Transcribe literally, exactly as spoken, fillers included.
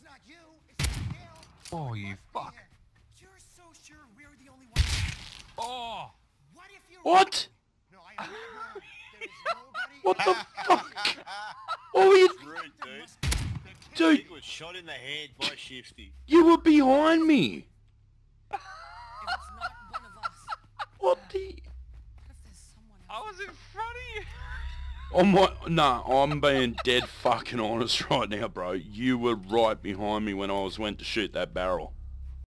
not you. It's Miguel. Oh, you Must be fuck. him. You're so sure we're the only ones. Oh! What if you're What? No, I am not wrong. There is nobody. What the fuck? What were you... Rude, dude. Dude, He was shot in the head by Shifty. you were behind me. If it's not one of us, What the... what if there's someone I else? was in front of you! Oh my... Nah, I'm being dead fucking honest right now, bro. You were right behind me when I was went to shoot that barrel.